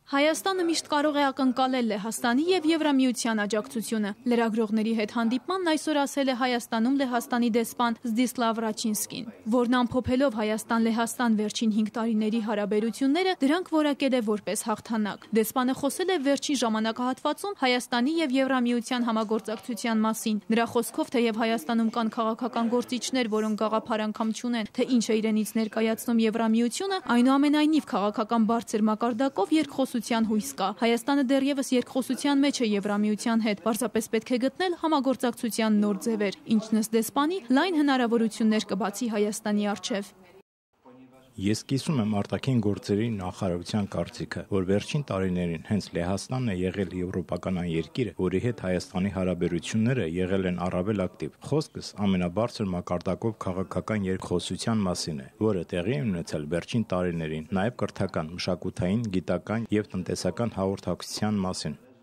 Հայաստանը միշտ կարող է ակնկալել Լեհաստանի և Եվրամիության աջակցությունը։ Լրագրողների հետ հանդիպմանն այսօր ասել է Հայաստանում Լեհաստանի դեսպան Զդիսլավ Ռաչինսկին, որն ամփոփելով Հայաստան-Լեհաստան վերջին 5 տարիների հարաբերությունները դրանք որակել է որպես հաղթանակ։ Դեսպանը խոսել է վերջին ժամանակահատվածում Հայաստանի և Եվրամիության համագործակցության մասին։ Նրա խոսքով, թեև Հայաստանում կան քաղաքական գործիչներ, որոնք գաղափար անգամ չունեն, թե ինչ է իրենից ներկայացնում Եվրամիությունը, այնուամենայնիվ քաղաքական բարձր մակարդակով երկխոսության հույս կա։ Հայաստանը դեռևս երկխոսության մեջ է Եվրամիության հետ, պարզապես պետք է գտնել համագործակցության նոր ձևեր, ինչն ըստ դեսպանի լայն հնարավորություններ կբացի Հայաստանի առջև։ Ես կիսում եմ արտաքին գործերի նախարարության կարծիքը, որ վերջին տարիներին հենց Լեհաստանն է եղել եվրոպական այն երկիրը, որի հետ Հայաստանի հարաբերությունները եղել են առավել ակտիվ։ Խոսքս ամենաբարձր մակարդակով քաղաքական երկխոսության մասին է, որը տեղի է ունեցել վերջին տարիներին, նաև կրթական, մշակութային, գիտական և տնտեսական հաղորդակցության մասին։